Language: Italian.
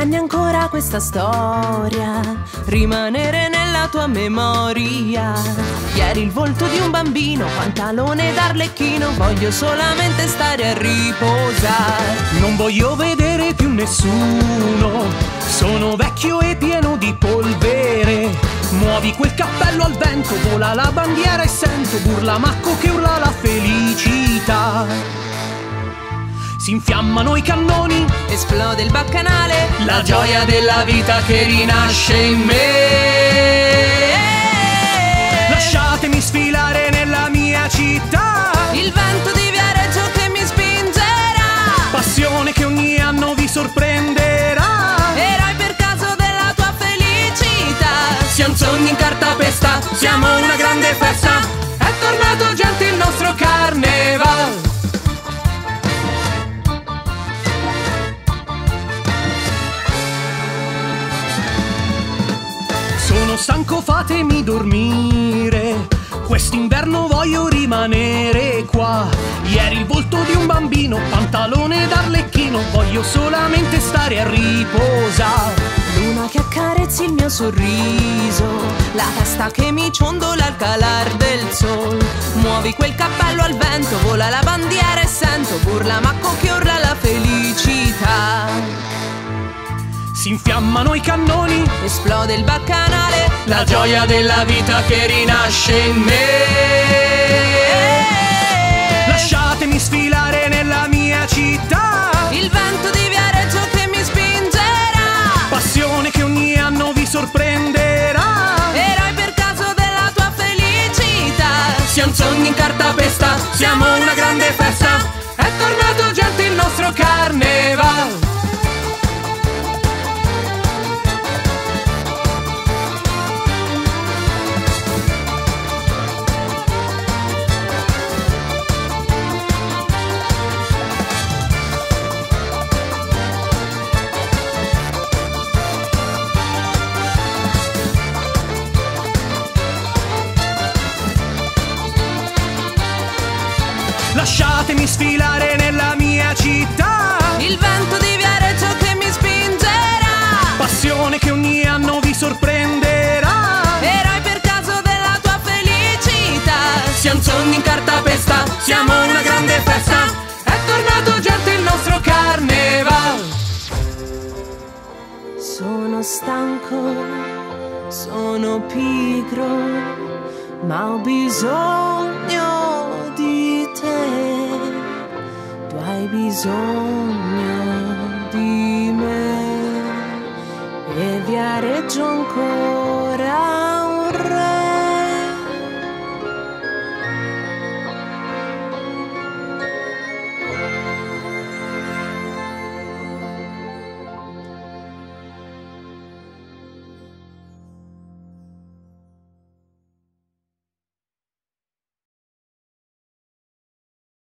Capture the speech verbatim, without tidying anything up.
prendi ancora questa storia, rimanere nella tua memoria. Ieri il volto di un bambino, pantalone d'arlecchino, voglio solamente stare a riposare. Non voglio vedere più nessuno, sono vecchio e pieno di polvere. Muovi quel cappello al vento, vola la bandiera e sento Burlamacco che urla la felicità. Si infiammano i cannoni, esplode il baccanale, la gioia della vita che rinasce in me. Lasciatemi sfilare nella mia città, il vento di Viareggio che mi spingerà, passione che ogni anno vi sorprenderà. Eroi per caso della tua felicità, siamo sogni in cartapesta, siamo una grande festa, è tornato gente il nostro carneval. Sono stanco, fatemi dormire, quest'inverno voglio rimanere qua. Ieri il volto di un bambino, pantalone d'arlecchino, voglio solamente stare a riposare. Luna che accarezzi il mio sorriso, la testa che mi ciondola al calar del sol. Muovi quel cappello al vento, vola la bandiera e sento Burlamacco che urla la felicità. Si infiammano i cannoni, esplode il baccanale, la gioia della vita che rinasce in me. Lasciatemi sfilare nella mia città, il vento di Viareggio che mi spingerà, passione che ogni anno vi sorprenderà. Eroi per caso della tua felicità, siamo sogni in cartapesta, siamo una grande festa, è tornato gente il nostro carneval. Lasciatemi sfilare nella mia città, il vento di Viareggio che mi spingerà, passione che ogni anno vi sorprenderà. Eroi per caso della tua felicità, siamo sogni in cartapesta, siamo una grande festa, è tornato gente il nostro carneval. Sono stanco, sono pigro, ma ho bisogno di te, tu hai bisogno